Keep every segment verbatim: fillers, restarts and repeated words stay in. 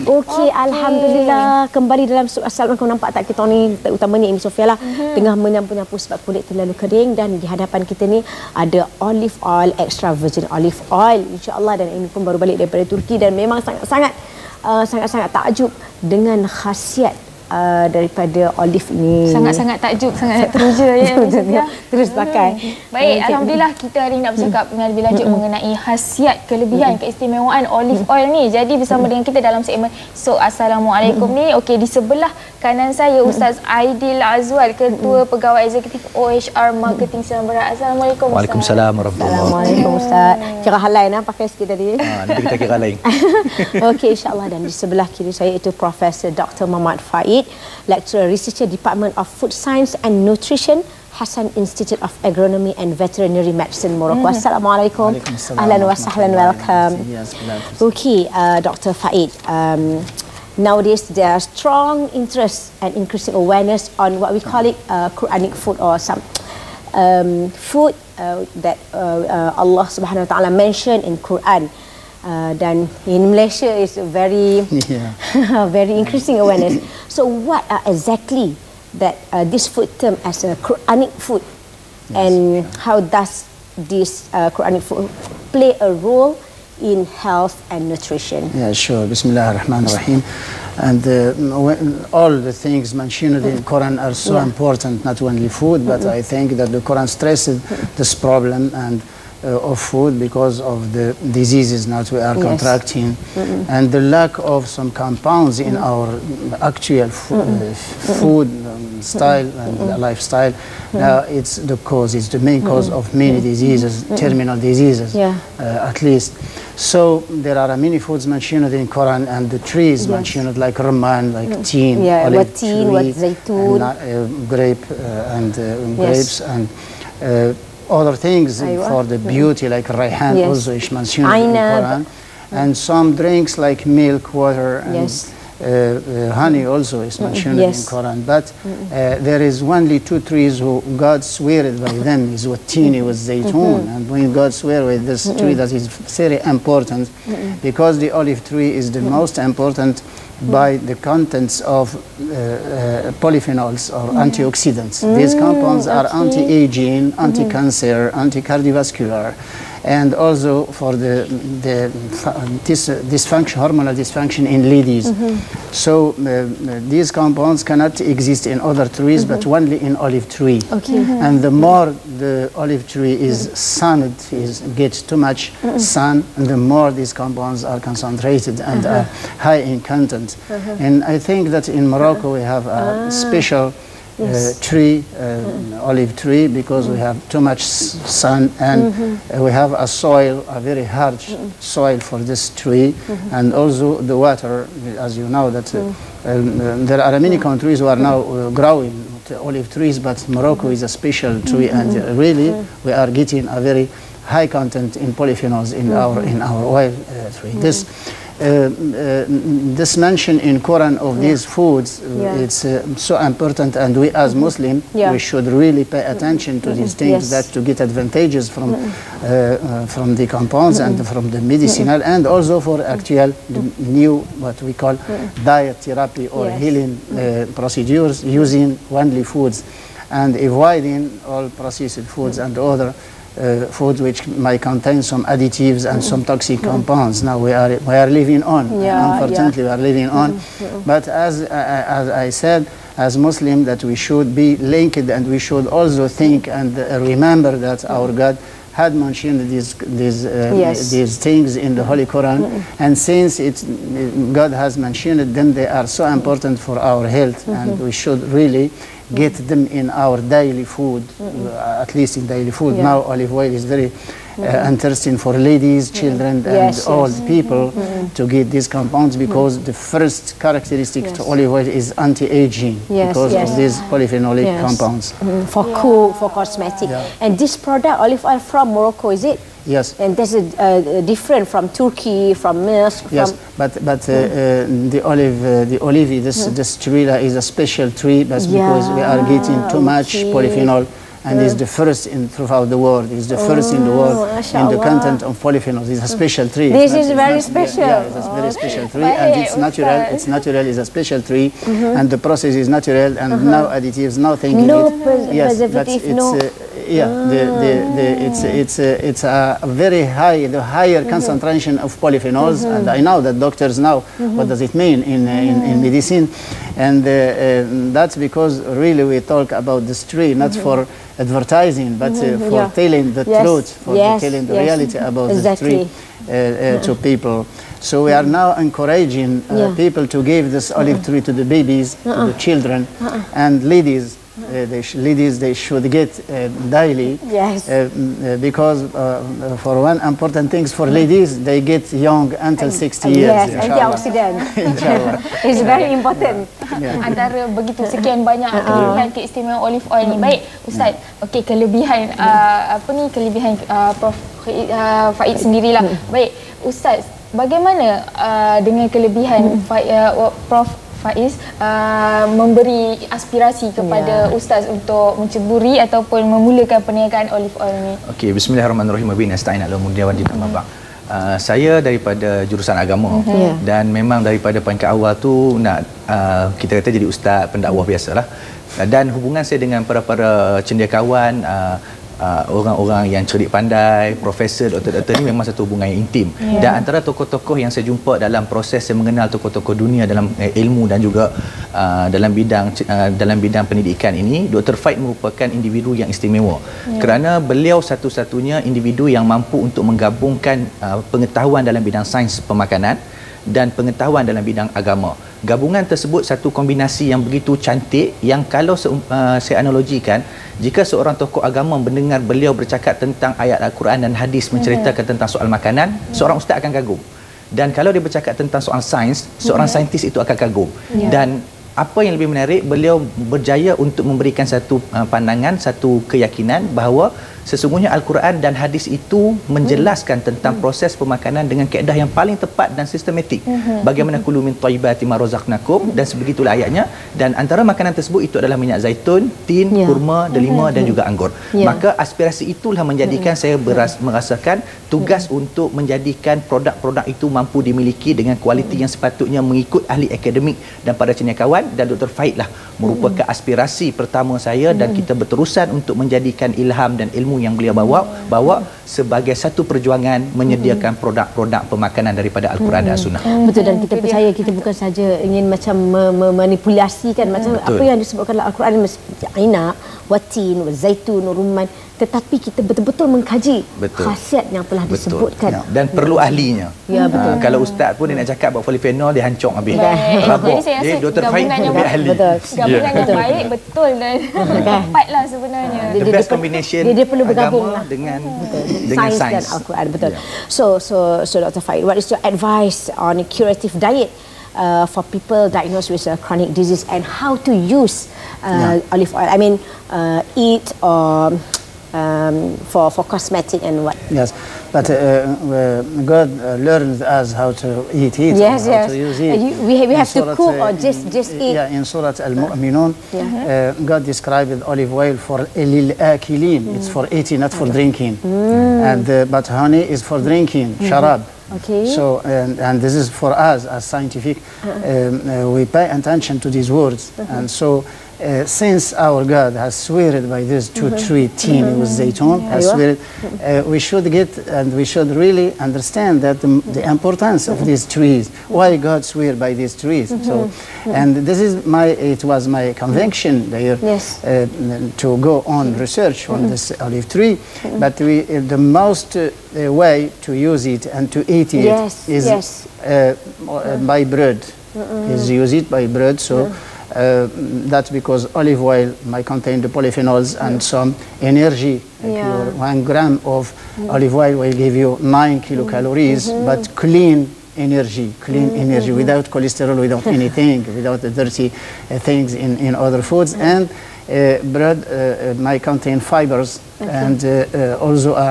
Okey, okay. Alhamdulillah. Kembali dalam Assalamualaikum. Nampak tak kita ni, utamanya Umi Sofia lah, mm-hmm. tengah menyapu-nyapu sebab kulit terlalu kering, dan di hadapan kita ni ada olive oil, extra virgin olive oil, insya-Allah. Dan ini pun baru balik daripada Turki dan memang sangat-sangat uh, sangat-sangat takjub dengan khasiat Uh, daripada olive ini. Sangat-sangat takjub, sangat teruja ya. ya. Terus pakai. Hmm. Baik, uh, alhamdulillah kita hari ini nak bercakap dengan lebih lanjut hmm. mengenai khasiat, kelebihan, hmm. keistimewaan olive oil ni. Jadi bersama hmm. dengan kita dalam segmen So Assalamualaikum hmm. ni. Okey, di sebelah kanan saya Ustaz Aidil Azwal, Ketua hmm. Pegawai Eksekutif O H R Marketing Seram Berat. Assalamualaikum Ustaz. Waalaikumsalam warahmatullahi wabarakatuh. Assalamualaikum Ustaz. Kira hal lain ah pakai sikit tadi. Ha, nanti kita kira lain. Okey, insya-Allah. Dan di sebelah kiri saya itu Profesor Doktor Muhammad Faid, Lecturer Researcher Department of Food Science and Nutrition, Hassan Institute of Agronomy and Veterinary Medicine, Morocco. Mm. Assalamualaikum. Ahlan wa sahlan, welcome. Okay, uh, Doctor Faid. Um, nowadays there are strong interest and increasing awareness on what we call it uh, Quranic food, or some um, food uh, that uh, uh, Allah Subhanahu Wa Taala mentioned in Quran. Uh, dan in Malaysia is very yeah. very increasing awareness. So what are exactly that uh, this food term as a Quranic food, yes. and how does this uh, Quranic food play a role in health and nutrition? Yeah, sure. Bismillahirrahmanirrahim. And uh, all the things mentioned in Quran are so yeah. important, not only food, but mm-hmm. I think that the Quran stresses this problem and Uh, of food because of the diseases that we are yes. contracting, mm-hmm. and the lack of some compounds in mm-hmm. our actual fo mm-hmm. uh, food um, style and mm-hmm. lifestyle. Mm-hmm. Now it's the cause, it's the main cause mm-hmm. of many diseases, mm-hmm. terminal diseases, yeah. uh, at least. So there are many foods mentioned in Quran, and the trees yes. mentioned like rumman, like mm-hmm. teen, yeah, olive what teen, what zaytun, and, uh, grape uh, and uh, yes. grapes and. Uh, other things Aywa. for the beauty, like rayhan, yes. also is mentioned in the Quran, and some drinks like milk, water, and yes. uh, uh, honey also is mentioned mm-hmm. yes. in Quran. But uh, there is only two trees who God swore by them, is what tini was zaytun, mm-hmm. and when God swear with this mm-hmm. tree, that is very important, mm-hmm. because the olive tree is the mm-hmm. most important by the contents of uh, uh, polyphenols or mm. antioxidants. Mm. These compounds are okay. anti-aging, anti-cancer, mm-hmm. anti-cardiovascular, and also for the, the dis dysfunction, hormonal dysfunction in ladies. Mm-hmm. So uh, these compounds cannot exist in other trees, mm-hmm. but only in olive tree. Okay. Mm-hmm. And the more the olive tree is mm-hmm. sunned, is gets too much mm-hmm. sun, and the more these compounds are concentrated and uh-huh. are high in content. Uh-huh. And I think that in Morocco we have a ah. special Uh, tree, uh, mm. olive tree, because mm. we have too much sun, and mm-hmm. uh, we have a soil, a very hard mm. soil for this tree, mm-hmm. and also the water, as you know, that uh, mm. um, there are many countries who are now uh, growing olive trees, but Morocco is a special tree, mm-hmm. and uh, really mm. we are getting a very high content in polyphenols in mm-hmm. our in our oil uh, tree. Mm. This Uh, uh, this mention in Quran of yeah. these foods, uh, yeah. it's uh, so important, and we as Muslim, yeah. we should really pay attention to these things, yes. that to get advantages from uh, uh, from the compounds and from the medicinal, and also for actual the new what we call diet therapy or yes. healing uh, procedures using only foods, and avoiding all processed foods and other Uh, foods which might contain some additives and some toxic mm. compounds. Now we are we are living on. Yeah, Unfortunately, yeah. we are living on. Mm. But as uh, as I said, as Muslim, that we should be linked, and we should also think and uh, remember that our God had mentioned these these uh, yes. these things in the Holy Quran, mm. and since it God has mentioned it, then they are so important for our health, mm-hmm. and we should really get them in our daily food, mm-hmm. uh, at least in daily food. Yeah. Now olive oil is very uh, mm-hmm. interesting for ladies, children, mm-hmm. and yes, old yes. people mm-hmm. to get these compounds, because mm-hmm. the first characteristic yes. to olive oil is anti-aging, yes, because yes. of these polyphenolic yes. compounds. Mm-hmm. For yeah. cool, for cosmetic. Yeah. And this product, olive oil from Morocco, is it? Yes. And this is uh, different from Turkey, from Misr. Yes, but but uh, mm. uh, the olive, uh, the olive, this mm. this tree is a special tree, but yeah. because we are getting too much okay. polyphenol and is the first in throughout the world. Is the first in the world in the content of polyphenols. It's a special tree. This not, is very not, special. Yeah, it's a very okay. special tree, and it's natural. It's natural. It's a special tree, mm-hmm. and the process is natural, and uh-huh. no additives, nothing no in it. Pres Yes, preservative, it's, no. Uh, yeah, ah. the, the, the, it's it's uh, it's a very high, the higher mm-hmm. concentration of polyphenols, mm-hmm. and I know that doctors know mm-hmm. what does it mean in uh, in, in medicine, and uh, uh, that's because really we talk about this tree not mm-hmm. for advertising, but uh, for yeah. telling the yes. truth, for yes. telling the yes. reality about exactly. the tree uh, uh, to people. So we are now encouraging uh, yeah. people to give this olive uh-uh. tree to the babies, uh-uh. to the children, uh-uh. and ladies. Uh, they sh ladies, they should get uh, daily. Yes. Uh, uh, because uh, for one important things for ladies, they get young until sixty years. Yes, antioxidant. It's very important. Yeah. Antara begitu sekian banyak kelebihan keistimewaan olive oil ni. Baik, Ustaz. Okey, kelebihan uh, apa ni kelebihan uh, Prof uh, Faid sendirilah. Baik, Ustaz, bagaimana uh, dengan kelebihan uh, Prof Faiz uh, memberi aspirasi kepada yeah. Ustaz untuk menceburi ataupun memulakan perniagaan olive oil ni? Okey, bismillahirrahmanirrahim. Bin nasta'in ala umuri wa dinil mabak. Saya daripada jurusan agama mm-hmm. yeah. dan memang daripada peringkat awal tu nak uh, kita kata jadi ustaz pendakwah biasalah. Dan hubungan saya dengan para-para cendekiawan uh, Uh, orang-orang yang cerdik pandai, profesor, doktor-doktor ni memang satu hubungan yang intim. Yeah. Dan antara tokoh-tokoh yang saya jumpa dalam proses saya mengenal tokoh-tokoh dunia dalam eh, ilmu dan juga uh, dalam bidang uh, dalam bidang pendidikan ini, Doktor Faid merupakan individu yang istimewa. Yeah. Kerana beliau satu-satunya individu yang mampu untuk menggabungkan uh, pengetahuan dalam bidang sains pemakanan dan pengetahuan dalam bidang agama. Gabungan tersebut satu kombinasi yang begitu cantik yang kalau uh, saya analogikan, jika seorang tokoh agama mendengar beliau bercakap tentang ayat Al-Quran dan hadis menceritakan tentang soal makanan, seorang ustaz akan kagum. Dan kalau dia bercakap tentang soal sains, seorang saintis itu akan kagum. Dan apa yang lebih menarik, beliau berjaya untuk memberikan satu uh, pandangan, satu keyakinan bahawa sesungguhnya Al-Quran dan hadis itu menjelaskan tentang proses pemakanan dengan kaedah yang paling tepat dan sistematik. Bagaimana kulu min thayyibati ma razaqnakum, dan sebegitulah ayatnya. Dan antara makanan tersebut itu adalah minyak zaitun, tin, yeah. kurma, delima dan juga anggur. Yeah. Maka aspirasi itulah menjadikan saya beras, merasakan tugas untuk menjadikan produk-produk itu mampu dimiliki dengan kualiti yang sepatutnya mengikut ahli akademik dan para cendekiawan. Dan Doktor Faid lah merupakan aspirasi pertama saya, dan kita berterusan untuk menjadikan ilham dan ilmu yang beliau bawa bawa sebagai satu perjuangan menyediakan produk-produk pemakanan daripada Al-Quran dan Sunnah. Betul, dan kita percaya kita bukan saja ingin macam memanipulasikan macam betul. Apa yang disebutkan dalam Al-Quran seperti aina, watin, zaitun, rumman, tetapi kita betul-betul mengkaji betul. khasiat yang telah betul. disebutkan. Ya. Dan perlu ahlinya. Ya, betul. Ha, kalau ustaz pun dia nak cakap buat polyphenol, dia hancur habis. Jadi saya rasa Doktor Faid lebih ahli. Betul. Gabungan yang baik betul dan tepatlah sebenarnya. The best combination dia, dia perlu bergabung agama dengan dengan sains dan Al-Quran. Betul. Yeah. So so so Doktor Faid, what is your advice on a curative diet uh, for people diagnosed with a chronic disease, and how to use uh, yeah. olive oil? I mean, uh, eat or um, for for cosmetic and what? Yes, but uh, uh, God uh, learns us how to eat it. Yes, how yes. To use it. Uh, you, we we have Surat, to cook uh, or just just eat. Yeah, in Surah Al-Mu'minun, yeah. uh, God described olive oil for lil akilin. Mm. It's for eating, not for drinking. Mm. And uh, but honey is for drinking, mm-hmm. sharab. Okay. So, and, and this is for us as scientific, uh-huh. um, uh, we pay attention to these words. Uh-huh. And so, uh, since our God has sweared by this to uh-huh. treat tin uh-huh. with zaytun, has sweared, uh, we should get and we should really understand that the, the importance of these trees. Why God swear by these trees? Uh-huh. So, and this is my, it was my conviction there yes. uh, to go on research on uh-huh. this olive tree. Uh-huh. But we, uh, the most uh, way to use it and to eat it yes, is yes. Uh, uh, by bread. Mm-hmm. Is use it by bread. So yeah. uh, that's because olive oil might contain the polyphenols yeah. and some energy. Like yeah. your one gram of mm-hmm. olive oil will give you nine kilocalories, mm-hmm. but clean energy, clean mm-hmm. energy without cholesterol, without anything, without the dirty uh, things in, in other foods. Mm-hmm. And uh, bread uh, uh, might contain fibers okay. and uh, uh, also a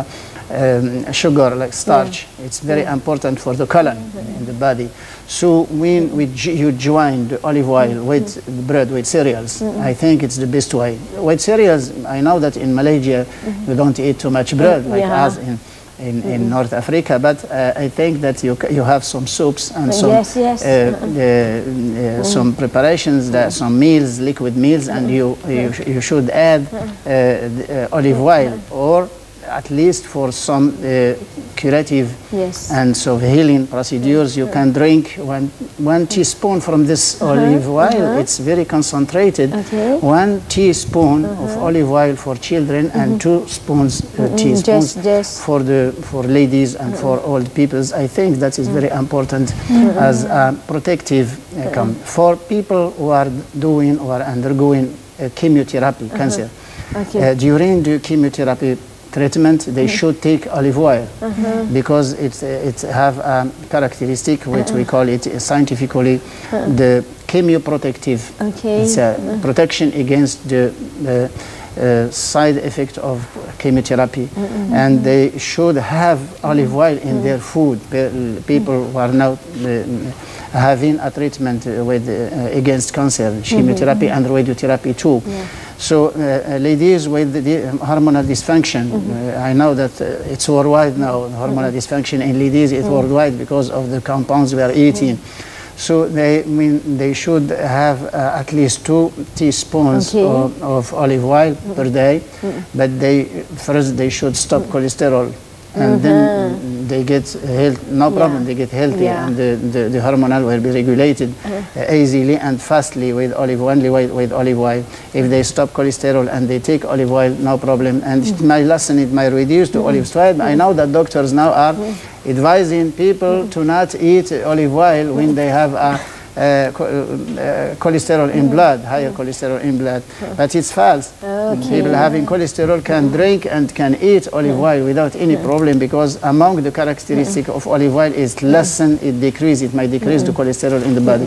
um, sugar like starch. Yeah. It's very yeah. important for the colon mm-hmm. in the body. So when we, you join the olive oil mm-hmm. with bread, with cereals, mm-hmm. I think it's the best way. With cereals, I know that in Malaysia mm-hmm. we don't eat too much bread like yeah. as in In, in mm-hmm. North Africa, but uh, I think that you you have some soups and some yes, yes. Uh, uh, uh, mm. some preparations, that some meals, liquid meals, mm-hmm. and you you, sh you should add uh, the, uh, olive oil, or at least for some uh, curative yes. and so healing procedures, you can drink one one teaspoon from this uh-huh. olive oil. Uh-huh. It's very concentrated. Okay. One teaspoon uh-huh. of olive oil for children mm-hmm. and two spoons, uh, mm-hmm. teaspoons just, just. for the for ladies and mm-hmm. for old peoples. I think that is very important mm-hmm. as a protective uh, mm-hmm. for people who are doing or undergoing uh, chemotherapy, uh-huh. cancer. Okay. Uh, during the chemotherapy treatment, they mm-hmm. should take olive oil uh-huh. because it's it have a characteristic which uh-huh. we call it uh, scientifically uh-huh. the chemoprotective. Okay. It's a uh-huh. protection against the, the uh, side effect of chemotherapy, mm-hmm. and they should have olive oil in mm-hmm. their food. People who are now uh, having a treatment with uh, against cancer, chemotherapy mm-hmm. and radiotherapy too. Yeah. So, uh, ladies with the, the hormonal dysfunction, mm-hmm. uh, I know that uh, it's worldwide now, hormonal mm-hmm. dysfunction in ladies is mm-hmm. worldwide because of the compounds we are eating. Mm-hmm. So, they mean they should have uh, at least two teaspoons okay. of, of olive oil mm-hmm. per day, mm-hmm. but they first they should stop mm-hmm. cholesterol. And mm-hmm. then they get health, no problem, yeah. they get healthy yeah. and the, the, the hormonal will be regulated mm-hmm. uh, easily and fastly with olive oil, only with, with olive oil. If they stop cholesterol and they take olive oil, no problem. And mm-hmm. it might lessen, it might reduce to mm-hmm. olive oil. Mm-hmm. I know that doctors now are mm-hmm. advising people mm-hmm. to not eat olive oil mm-hmm. when they have a Uh, cho uh, cholesterol in blood, higher cholesterol in blood, but it's false. Okay. People having cholesterol can drink and can eat olive oil without any problem, because among the characteristic of olive oil is lessen, it decrease, it might decrease the cholesterol in the body.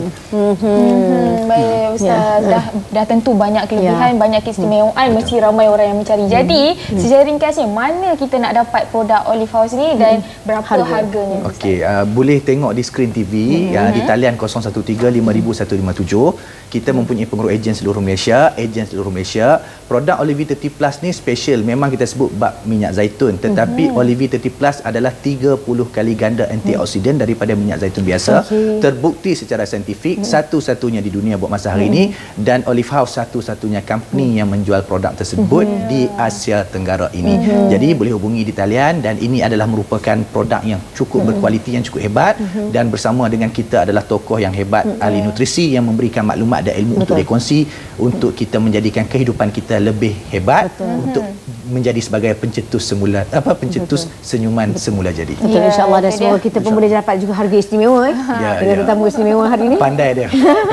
Mm-hmm. Baik Ustaz, yeah. dah, dah tentu banyak kelebihan, yeah. banyak keistimewaan, mm-hmm. mesti ramai orang yang mencari. Jadi, mm-hmm. secara ringkasnya, mana kita nak dapat produk Olive House ni dan mm-hmm. berapa Harga. harganya? Okey, uh, boleh tengok di skrin T V mm-hmm. uh, di talian kosong satu tiga lima satu lima tujuh. Kita mempunyai pengurus ejen seluruh Malaysia, ejen seluruh Malaysia. Produk Olive tiga puluh plus ni special. Memang kita sebut bab minyak zaitun, tetapi mm-hmm. Olive tiga puluh plus adalah tiga puluh kali ganda antioksidan mm-hmm. daripada minyak zaitun biasa. Okay. Terbukti secara saintifik, mm-hmm. satu-satunya di dunia buat masa hari mm-hmm. ini, dan Olive House satu-satunya company mm-hmm. yang menjual produk tersebut mm-hmm. di Asia Tenggara ini. Mm-hmm. Jadi boleh hubungi di talian, dan ini adalah merupakan produk yang cukup mm-hmm. berkualiti, yang cukup hebat, mm-hmm. dan bersama dengan kita adalah tokoh yang hebat, mm-hmm. ahli nutrisi yang memberikan maklumat dan ilmu Betul. untuk dikongsi untuk kita menjadikan kehidupan kita lebih hebat. Betul. Untuk menjadi sebagai pencetus semula apa pencetus Betul. senyuman Betul. semula jadi. Betul, ya, insya-Allah, dan semoga kita pun boleh dapat juga harga istimewa eh. Ya, dengan ya. tetamu istimewa hari ini. Pandai dia.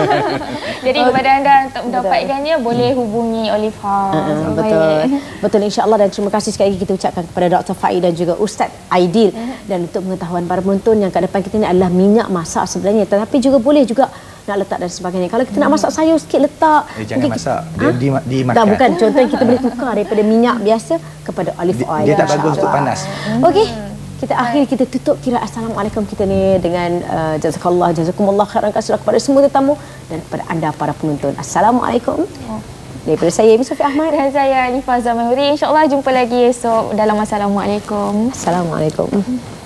Jadi kepada anda untuk mendapatkannya hmm. boleh hubungi Olive House. Uh, betul. Betul, insya-Allah, dan terima kasih sekali lagi kita ucapkan kepada Doktor Faid dan juga Ustaz Aidil. Uh. Dan untuk pengetahuan para penonton, yang kat depan kita ni adalah minyak masak sebenarnya, tetapi juga boleh juga nak letak dan sebagainya. Kalau kita hmm. nak masak sayur sikit, letak. Eh, jangan masak. Kita, dia ha? di, dimakan. Tak, bukan. Contohnya kita boleh tukar daripada minyak biasa kepada olive oil. Dia, dia tak bagus untuk panas. Okey. Kita akhir kita tutup kira assalamualaikum kita ni dengan uh, jazakallah jazakumullah khairan katsira kepada semua tetamu dan kepada anda para penonton. Assalamualaikum. Oh. Daripada saya Ibu Sofia Ahmad dan saya Alifa Zamahuri. Insya-Allah jumpa lagi esok dalam Assalamualaikum. Assalamualaikum.